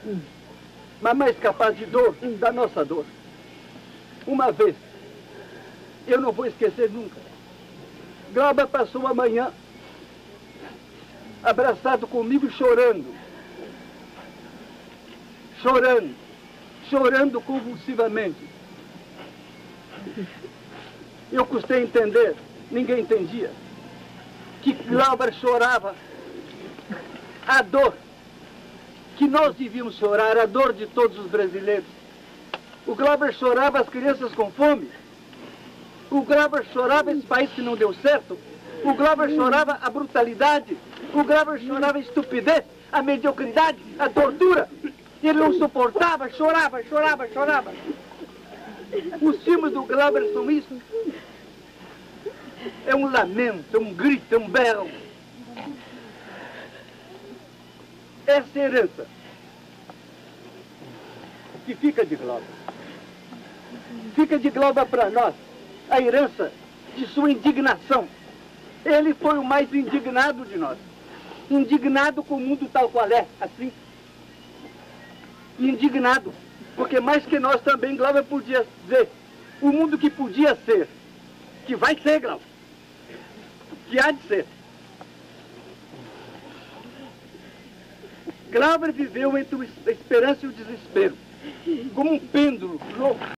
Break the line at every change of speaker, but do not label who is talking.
mas mais capaz de dor, da nossa dor. Uma vez, eu não vou esquecer nunca, Glauber passou a manhã abraçado comigo, chorando. Chorando convulsivamente. Eu custei entender, ninguém entendia, que Glauber chorava a dor que nós devíamos chorar, a dor de todos os brasileiros. O Glauber chorava as crianças com fome. O Glauber chorava esse país que não deu certo. O Glauber chorava a brutalidade. O Glauber chorava a estupidez, a mediocridade, a tortura. Ele não suportava, chorava. Os filmes do Glauber são isso. É um lamento, é um grito, é um berro. Essa herança que fica de Glauber. Fica de Glauber para nós a herança de sua indignação. Ele foi o mais indignado de nós. Indignado com o mundo tal qual é, assim. Indignado, porque mais que nós também, Glauber podia dizer o mundo que podia ser, que vai ser, Glauber, que há de ser. Glauber viveu entre a esperança e o desespero, como um pêndulo louco.